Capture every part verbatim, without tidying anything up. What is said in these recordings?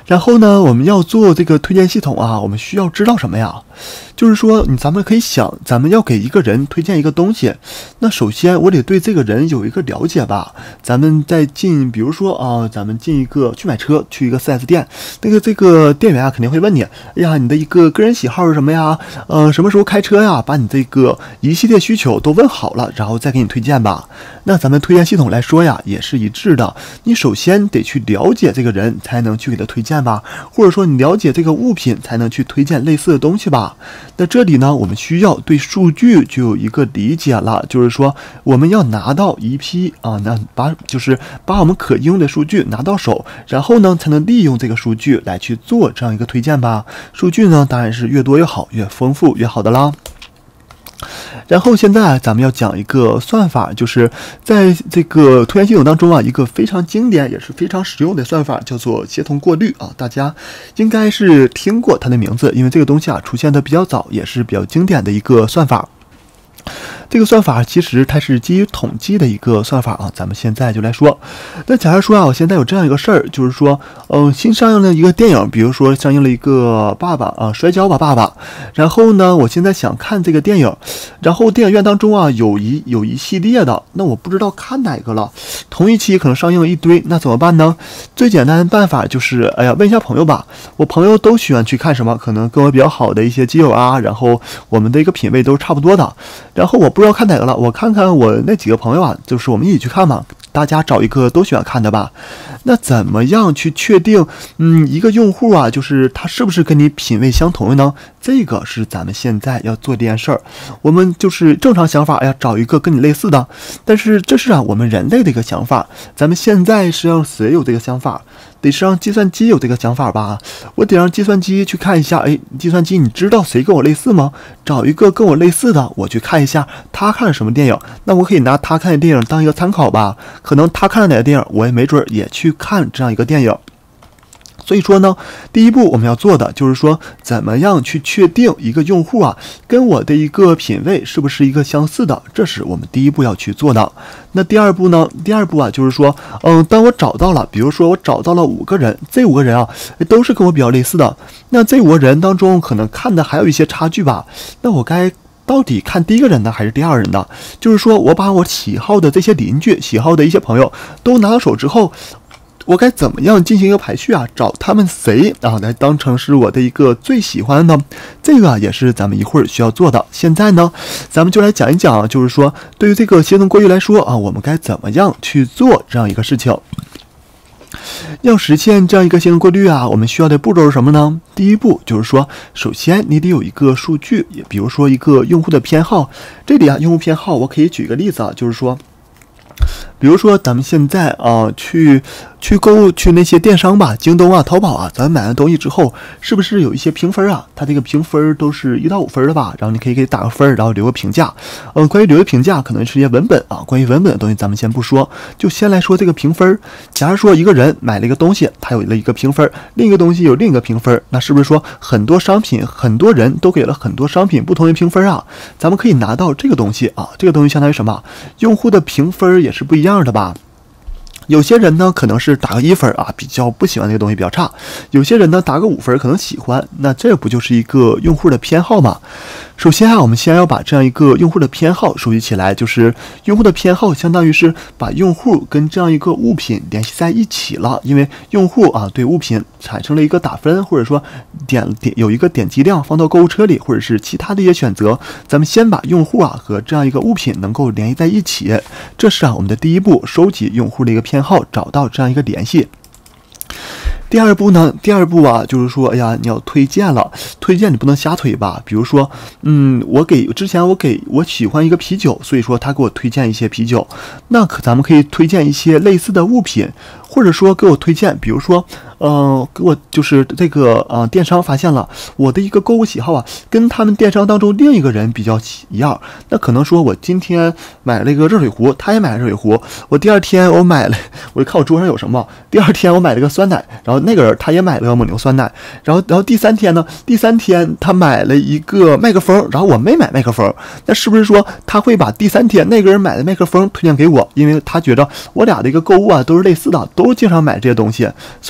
然后呢，我们要做这个推荐系统啊，我们需要知道什么呀？就是说，你咱们可以想，咱们要给一个人推荐一个东西，那首先我得对这个人有一个了解吧。咱们再进，比如说啊，咱们进一个去买车，去一个 四 S 店，那个这个店员啊肯定会问你，哎呀，你的一个个人喜好是什么呀？呃，什么时候开车呀？把你这个一系列需求都问好了，然后再给你推荐吧。那咱们推荐系统来说呀，也是一致的。你首先得去了解这个人，才能去给他推荐吧，或者说你了解这个物品，才能去推荐类似的东西吧。那这里呢，我们需要对数据就有一个理解了，就是说我们要拿到一批啊，那把就是把我们可用的数据拿到手，然后呢，才能利用这个数据来去做这样一个推荐吧。数据呢，当然是越多越好，越丰富越好的啦。然后现在咱们要讲一个算法，就是在这个推荐系统当中啊，一个非常经典也是非常实用的算法，叫做协同过滤啊。大家应该是听过它的名字，因为这个东西啊出现的比较早，也是比较经典的一个算法。这个算法其实它是基于统计的一个算法啊，咱们现在就来说。那假如说啊，我现在有这样一个事儿，就是说，嗯、呃，新上映了一个电影，比如说上映了一个爸爸啊，摔跤吧爸爸。然后呢，我现在想看这个电影，然后电影院当中啊有一有一系列的，那我不知道看哪个了。同一期可能上映了一堆，那怎么办呢？最简单的办法就是，哎呀，问一下朋友吧。我朋友都喜欢去看什么？可能跟我比较好的一些基友啊，然后我们的一个品味都是差不多的。然后我不知道看哪个了，我看看我那几个朋友啊，就是我们一起去看嘛，大家找一个都喜欢看的吧。那怎么样去确定，嗯，一个用户啊，就是他是不是跟你品味相同的呢？这个是咱们现在要做这件事儿。我们就是正常想法，哎呀，找一个跟你类似的，但是这是啊我们人类的一个想法。咱们现在是让谁有这个想法？得是让计算机有这个想法吧？我得让计算机去看一下，哎，计算机你知道谁跟我类似吗？找一个跟我类似的，我去看一下他看了什么电影，那我可以拿他看的电影当一个参考吧。可能他看了哪个电影，我也没准也去看这样一个电影。所以说呢，第一步我们要做的就是说，怎么样去确定一个用户啊跟我的一个品味是不是一个相似的，这是我们第一步要去做的。那第二步呢？第二步啊，就是说，嗯，当我找到了，比如说我找到了五个人，这五个人啊都是跟我比较类似的，那这五个人当中可能看的还有一些差距吧，那我该到底看第一个人呢，还是第二个人呢？就是说我把我喜好的这些邻居、喜好的一些朋友都拿到手之后，我该怎么样进行一个排序啊？找他们谁啊来当成是我的一个最喜欢的呢？这个也是咱们一会儿需要做的。现在呢，咱们就来讲一讲，就是说对于这个协同过滤来说啊，我们该怎么样去做这样一个事情？要实现这样一个协同过滤啊，我们需要的步骤是什么呢？第一步就是说，首先你得有一个数据，也比如说一个用户的偏好。这里啊，用户偏好我可以举个例子啊，就是说。比如说咱们现在啊、呃、去去购物去那些电商吧，京东啊、淘宝啊，咱们买完东西之后，是不是有一些评分啊？它这个评分都是一到五分的吧？然后你可以给打个分，然后留个评价。嗯、呃，关于留个评价，可能是一些文本啊。关于文本的东西，咱们先不说，就先来说这个评分。假如说一个人买了一个东西，他有了一个评分，另一个东西有另一个评分，那是不是说很多商品，很多人都给了很多商品不同的评分啊？咱们可以拿到这个东西啊，这个东西相当于什么？用户的评分也是不一样的吧？有些人呢可能是打个一分啊，比较不喜欢这个东西比较差；有些人呢打个五分，可能喜欢。那这不就是一个用户的偏好吗？首先啊，我们先要把这样一个用户的偏好收集起来，就是用户的偏好相当于是把用户跟这样一个物品联系在一起了，因为用户啊对物品产生了一个打分，或者说点点有一个点击量放到购物车里，或者是其他的一些选择，咱们先把用户啊和这样一个物品能够联系在一起，这是啊我们的第一步，收集用户的一个偏好，找到这样一个联系。第二步呢？第二步啊，就是说，哎呀，你要推荐了，推荐你不能瞎推吧？比如说，嗯，我给之前我给我喜欢一个啤酒，所以说他给我推荐一些啤酒，那可咱们可以推荐一些类似的物品，或者说给我推荐，比如说，呃，给我就是这个呃电商发现了我的一个购物喜好啊，跟他们电商当中另一个人比较一样，那可能说我今天买了一个热水壶，他也买了热水壶，我第二天我买了，我就看我桌上有什么，第二天我买了个酸奶，然后那个人他也买了个蒙牛酸奶，然后然后第三天呢，第三天他买了一个麦克风，然后我没买麦克风，那是不是说他会把第三天那个人买的麦克风推荐给我？因为他觉得我俩的一个购物啊都是类似的，都经常买这些东西，所以说呢，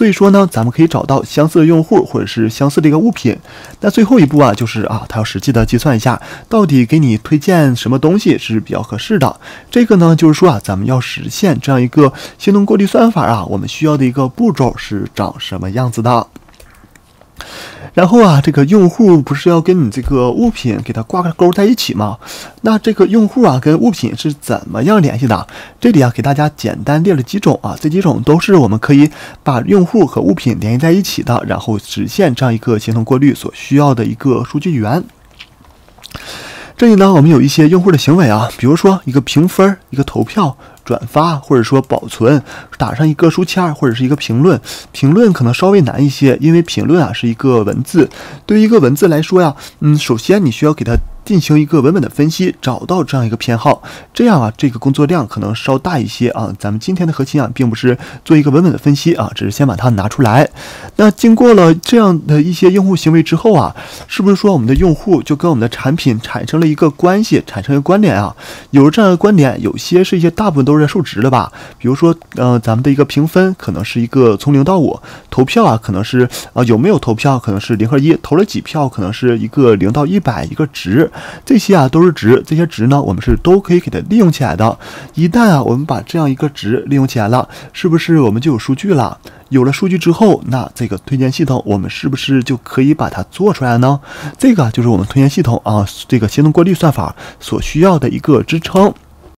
呢，咱们可以找到相似的用户或者是相似的一个物品。那最后一步啊，就是啊，它要实际的计算一下，到底给你推荐什么东西是比较合适的。这个呢，就是说啊，咱们要实现这样一个行动过滤算法啊，我们需要的一个步骤是长什么样子的。然后啊，这个用户不是要跟你这个物品给它挂个钩在一起吗？那这个用户啊跟物品是怎么样联系的？这里啊给大家简单列了几种啊，这几种都是我们可以把用户和物品联系在一起的，然后实现这样一个协同过滤所需要的一个数据源。这里呢，我们有一些用户的行为啊，比如说一个评分、一个投票、转发，或者说保存，打上一个书签或者是一个评论。评论可能稍微难一些，因为评论啊是一个文字。对于一个文字来说呀，嗯，首先你需要给它进行一个文本的分析，找到这样一个偏好，这样啊，这个工作量可能稍大一些啊。咱们今天的核心啊，并不是做一个文本的分析啊，只是先把它拿出来。那经过了这样的一些用户行为之后啊，是不是说我们的用户就跟我们的产品产生了一个关系，产生一个关联啊？有了这样的关联，有些是一些大部分都是数值的吧，比如说呃，咱们的一个评分可能是一个从零到五，投票啊可能是啊、呃、有没有投票可能是零和一，投了几票可能是一个零到一百一个值。这些啊都是值，这些值呢我们是都可以给它利用起来的。一旦啊我们把这样一个值利用起来了，是不是我们就有数据了？有了数据之后，那这个推荐系统我们是不是就可以把它做出来呢？这个就是我们推荐系统啊，这个协同过滤算法所需要的一个支撑。